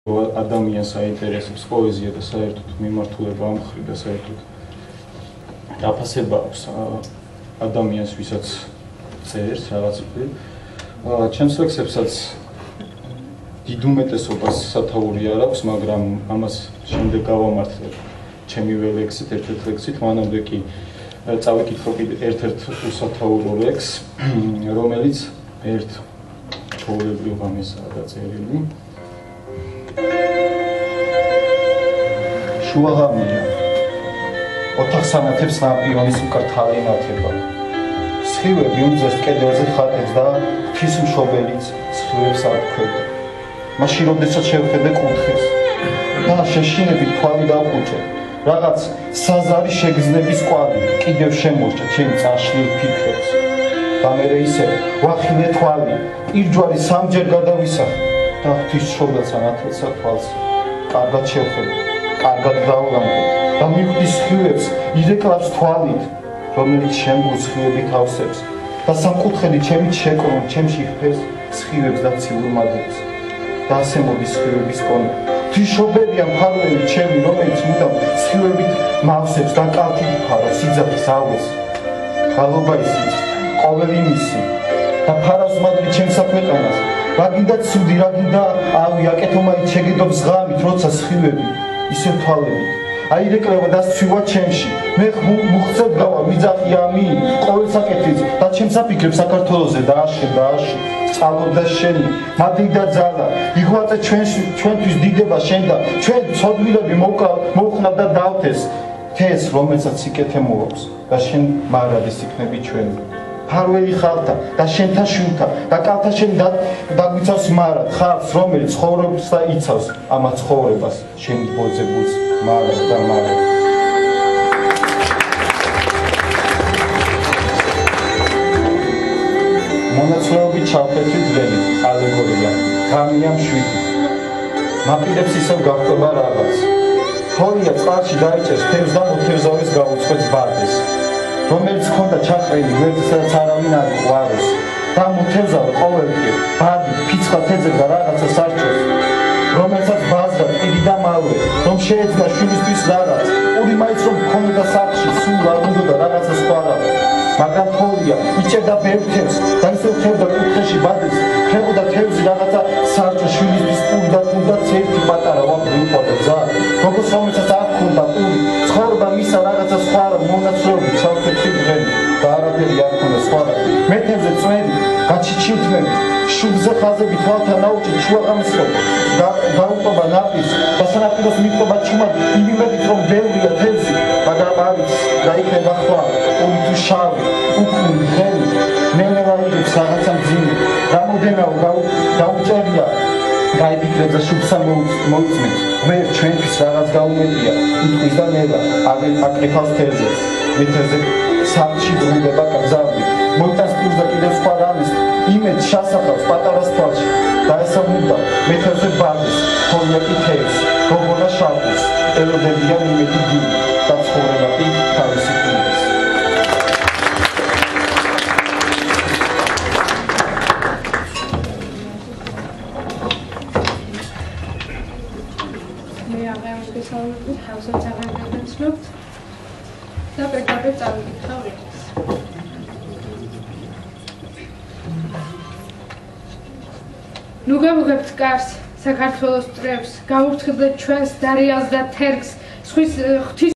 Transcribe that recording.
ადამიანს აინტერესებს პოეზია და საერთოდ მიმართულება ამ მხრიდან და საერთოდ დაფასება აქვს ადამიანს, ვისაც წერს რაღაც ფერი. ჩემს ლექსებსაც დიდ უმეტესობას სათაური არ აქვს, მაგრამ ამას შემდეგ გავამართლებ ჩემივე ლექსით, ერთ-ერთ ლექსით, მანამდე კი წავიკითხო ერთ-ერთ უსათაურო ლექსს, რომელიც ერთ ჩვეულებრივ ღამესაა დაწერილი. შუაღამეა, ოთახს ანათებს ნაპიონის უკართალი ნათება. სხივები უმძეს კედელზე ხატებს და ღვთის მშობელიც სხივებს აფქვევდა. მაშინ როდესაც შევხედე კუთხეს და შეშინებით თვალი დავყუჩე, რაღაც საზარი შეგრძნების კვალი კიდევ შემორჩა ჩემი წაშლილ ფიქრებს. და მერე ისე ვახინე თვალი, პირჯვარი სამჯერ გადავისახე და ღვთის მშობელს ანათელსა თვალს კარგად შევხედე, კარგად დავღამე და მივხვდი სხივებს ირეკლავს თვალით, რომელიც შემგულ სხივებით ავსებს და სამკუთხედი ჩემით შეკრონ ჩემში ხფეს სხივებს და ციურ მადლებს. და ასე მოდის სხივების კონა. ღვთისმშობელია მფარველი ჩემი, რომელიც მუდამ სხივებით მავსებს და კალთით ფარავს სიძახის ავეს. ხალობა ისიც, ყოველი მისი და ფარავს ჩემსა ქვეყანას. რა გინდა ცუდი, რა გინდა ავი, აკეთომაით შეგედობს ღამით, როცა სხივები ისე თვალებით. აირეკლება და სცვივა ჩემში. მე მუხცებ გავა მიძახი ამი, ყოველ საკეთით და ჩემს საფიქრებს საქართველოზე დააშენ და აში. სწავლობდა შენი, მათი და ძალა, იღვაწე ჩვენთვის დიდება შენ და ჩვენ ცოდვილები მოვხნათ და დავთეს თეს, რომელსაც სიკეთე მოაქვს და შენ მარადის იქნები ჩვენი. ფარველი ხალხთა და შენთა შვილთა და კალთა შენ დაგვიცავს მარად ხალხს, რომელიც ცხოვრობს და იცავს ამათ ცხოვრებას შენ ბოძებულს მარად და მარად. მონაცვლეობით ჩავხეთით ველი, ალეგორია, გამია მშვიდი. მაპირებს ისევ გავხდება რაღაც. თორია წყალში დაიჭერს თევზს და მოთევზავის გაუწყვეტს ბარდეს. რომელიც ხონდა ჩახრილი ვერცადაც არავინ არ ყვაროს და მოთევზავე ყოველდღე ბარდი ფიცხა თეძებ და რაღაცა სარჩოს, რომელსაც ბაზდა პირი და მალვე, რომ შეეძნა შვილისთვის რაღაც, პური მაინც რომ ჰქონდა სახლში, სულ არ უნდა რაღაცა სხვა. მაგრამ თორია იჭერდა ბევრ თევზს და ისევ ხევდა კუთხეში ბადეს, ხებოდა თევზი რაღაცა სარჩო შვილისთვის პური და თუნდაც ერთი პატარა ვაფრი უყვარდა ძა, როგორც რომელსაც არ ჰქონდა პური, ცხოვრება მისა რაღაცა სხვა მონაცვლეობით ჩავხეთით ველი და არაფერი არ ჰქონდა სხვა. მეთევზე წვერი, გაჩიჩილთმები, შუბზე ხაზები თვალთა ნაუჭით შუაღამისო გაუყვება ნაპირს და სანაპიროს მიყვება ჩუმად იმედით რომ ბევრია თევზი, მაგრამ არის გაიქნება ხვა, პური თუ შავი, უქმნი ხელი, ნელა იღებს რაღაცა მძიმე, რამოდენაო დაუჭერია, გაიფიქრებს და შუბსა მოუწმენს, ვერ ჩვენთვის რაღაც გაუმეტია, იტყვის და ნელა აკრიფავს თევზებს, მეთევზე სახლში ბრუნდება გზავრი, მოიტანს პირს და კიდევ სხვა რამის, იმედს შასახავს პატარას თვალში და ესამუნდა მეთევზე ბარდეს, თორია კი თევზს, გოგონა შავყურს, ელოდებიან იმედი დიდი და ცხოვრება კი თავისი ფულს. თავსაც აღარ და პირდაპირ წავიკითხავ ლექსს. ნუ გავუღებთ კარს, საქართველოს წრებს, გავუფრთხილდეთ ჩვენს დარიალს და თერგს, ღვთის